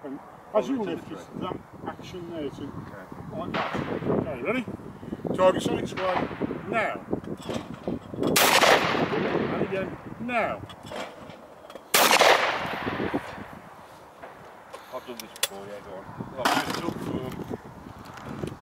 And as you lift, it's that action there to like that. Okay, ready? Target's on its way now. And again now. I've done this before, yeah, go on. I've just took form.